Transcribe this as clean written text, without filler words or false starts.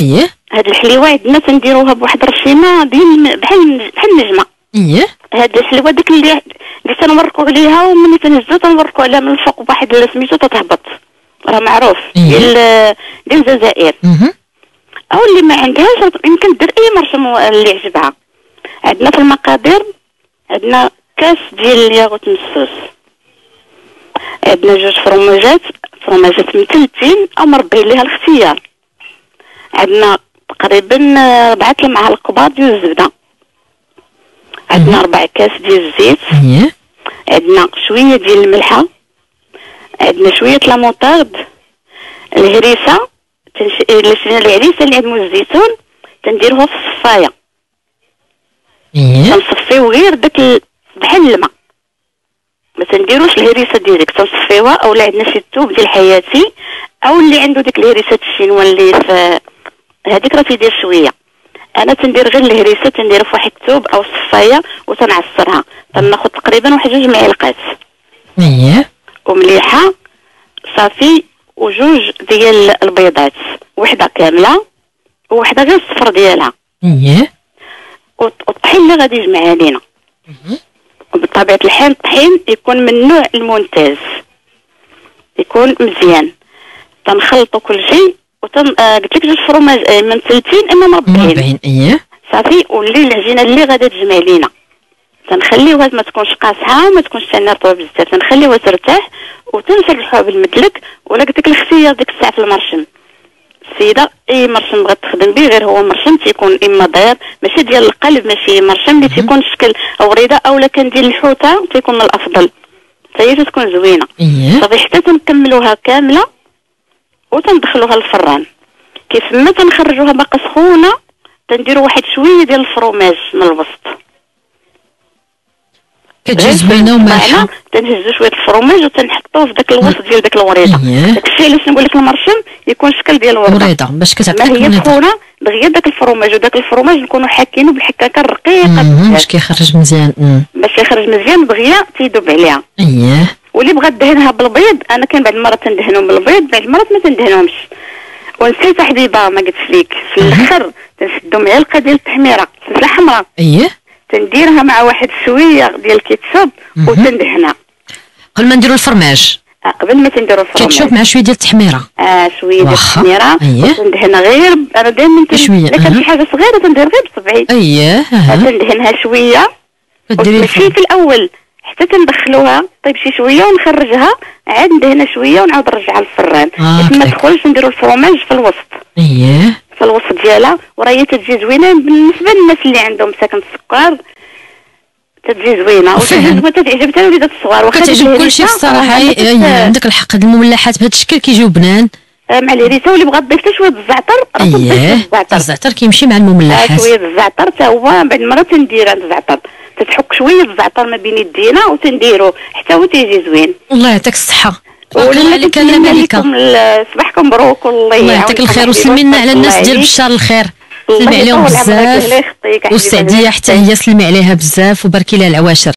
اييه. هاد الحليوه عندنا تنديروها بواحد الرشيمه ديال بحال النجمه. اييه. هاد الحلوه ديك اللي تنورقوا عليها، وملي تنهزو تنورقوا عليها من الفوق بواحد سميتو تتهبط، راه معروف. ديال الجزائر. او اللي ما عندهاش يمكن دير اي مرشم اللي عجبها. عندنا في المقادير عندنا كاس ديال الياغوت مسوس، عندنا 2 فرماجات مثلثين او مربعين ليها الاختيار، عندنا تقريبا 4 المعالق كبار ديال الزبده، عندنا 4 كاس ديال الزيت، عندنا شويه ديال الملحه، عندنا شويه لاموطارد، الهريسه الهريسه اللي عند موز الزيتون تنديروها في الصفايه. تنصفيو غير داك بحال الماء، ما تنديروش الهريسه ديالك، تنصفيوها. اولا عندنا شي ثوب ديال حياتي، او اللي عنده ديك الهريسه الشينوا اللي في هذيك راه تيدير شويه. انا تندير غير الهريسه، تنديرها في واحد الثوب او صفايه وتنعصرها، تناخذ تقريبا واحد 2 معالق ومليحه صافي، و2 ديال البيضات، وحده كامله وحده غير الصفر ديالها. والطحين اللي غادي يجمعها لينا، وبطبيعه الحال الطحين يكون من نوع الممتاز، يكون مزيان. تنخلطوا كل شيء قلت لك 2 فروماج مثلثين اما مربعين. صافي. واللي العجينه اللي غادا تجمع لينا تنخليوها ما تكونش قاصحه وما تكونش رطبه بزاف، تنخليوها ترتاح وتنشرحوها بالمدلك. ولا قلت لك الاختيار ديك الساعه في المرشم، السيده اي مرشم بغات تخدم به، غير هو مرشم تيكون اما داير ماشي ديال القلب، ماشي مرشم اللي تيكون شكل وريده، اولا كان ديال الحوته تيكون من الافضل، حتى تكون زوينه. صافي حتى تنكملوها كامله وتندخلوها للفران. كيف ما تنخرجوها باقا سخونه تنديروا واحد شويه ديال الفروماج من الوسط، كتجي زوينه ومالحه. تنهزوا شويه الفروماج وتنحطوه في داك الوسط ديال داك الوريده. داك الشيء علاش نقول لك المرشم يكون شكل ديال الوريده باش كتعطيك ما هي سخونه دغيا داك الفروماج، وداك الفروماج نكونوا حاكينه بالحكاكه الرقيقه باش كيخرج مزيان. باش يخرج مزيان دغيا تيذوب عليها. واللي بغى دهنها بالبيض، انا كاين بعض المرات تندهنهم بالبيض، بعض المرات ما تندهنهمش. ونسيت حبيبه ما قلتش ليك في الاخر تنشدو معلقه ديال التحميره فلفله حمراء، تنديرها مع واحد شويه ديال الكيتشوب وتندهنها قبل ما نديرو الفرماج. قبل ما تنديرو الفرماج كيتشوب مع شويه ديال التحميره. شويه ديال التحميره وتندهنها غير. انا دائما شويه كان شي حاجه صغيره تندير غير بصبعي. تندهنها شويه ماشي في الاول حتى تندخلوها طيب شي شويه ونخرجها، عاد ندهنها شويه ونعاود نرجعها للفران باش ما تدخلش. نديرو الفرماج في الوسط. في الوسط ديالها، وراه هي تتجي زوينه بالنسبه للناس اللي عندهم ساكن السكر، تتجي زوينه وتتعجب حتى الوليدات الصغار. كتعجب كلشي الصراحه. عندك الحق، المملحات بهذا الشكل كيجيو بنان مع الهريسه. واللي بغا تضيف حتى شويه الزعتر، الزعتر كيمشي مع المملحات. شويه الزعتر حتى هو بعد المره تندير الزعتر، تتحك شويه الزعتر ما بين يدينا وتنديرو حتى هو تيجي زوين. الله يعطيك الصحه. كان ملكه. صباحكم مبروك. الله يعطيك الخير. وسلمي لنا على الناس ديال بشار الخير، سلمي عليهم بزاف. والسعديه حتى هي سلمي عليها بزاف وباركي لها العواشر.